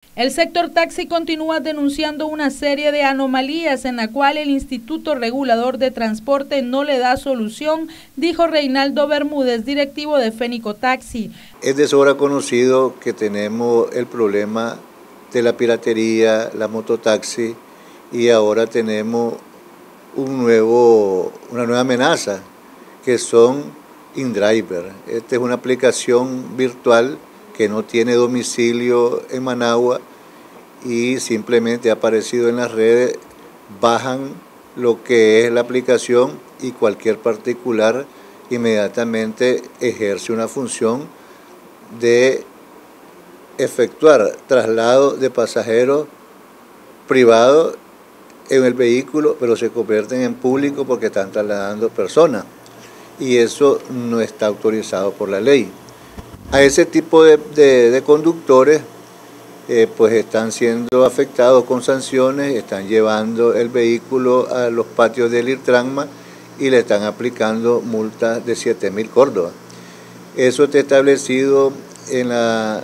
El sector taxi continúa denunciando una serie de anomalías en la cual el Instituto Regulador de Transporte no le da solución, dijo Reinaldo Bermúdez, directivo de Fénico Taxi. Es de sobra conocido que tenemos el problema de la piratería, la mototaxi, y ahora tenemos una nueva amenaza, que son InDriver. Esta es una aplicación virtual que no tiene domicilio en Managua y simplemente ha aparecido en las redes, bajan lo que es la aplicación y cualquier particular inmediatamente ejerce una función de efectuar traslado de pasajeros privados en el vehículo, pero se convierten en público porque están trasladando personas y eso no está autorizado por la ley. A ese tipo de conductores pues están siendo afectados con sanciones, están llevando el vehículo a los patios del IRTRANSMA y le están aplicando multas de 7.000 córdobas. Eso está establecido en la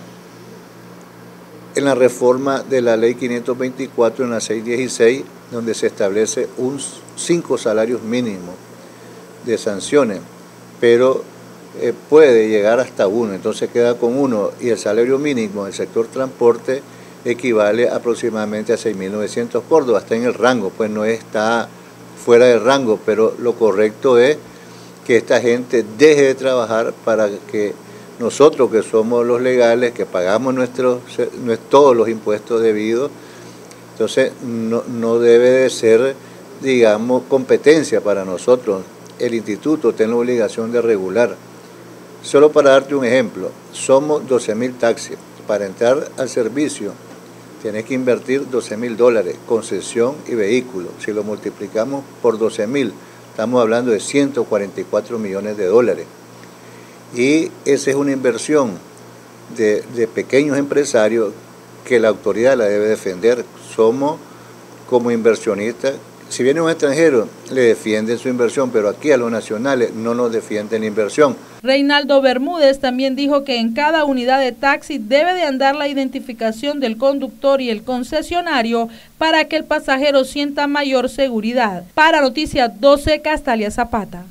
reforma de la ley 524 en la 616, donde se establece 5 salarios mínimos de sanciones, pero puede llegar hasta 1, entonces queda con 1 y el salario mínimo del sector transporte equivale aproximadamente a 6.900 córdobas, está en el rango, pues no está fuera del rango, pero lo correcto es que esta gente deje de trabajar para que nosotros que somos los legales, que pagamos todos los impuestos debidos, entonces no debe de ser, digamos, competencia para nosotros. El instituto tiene la obligación de regular. Solo para darte un ejemplo, somos 12.000 taxis. Para entrar al servicio tienes que invertir $12.000, concesión y vehículo. Si lo multiplicamos por 12.000, estamos hablando de 144 millones de dólares. Y esa es una inversión de pequeños empresarios que la autoridad la debe defender. Somos como inversionistas. Si viene un extranjero, le defienden su inversión, pero aquí a los nacionales no nos defienden la inversión. Reinaldo Bermúdez también dijo que en cada unidad de taxi debe de andar la identificación del conductor y el concesionario para que el pasajero sienta mayor seguridad. Para Noticias 12, Castalia Zapata.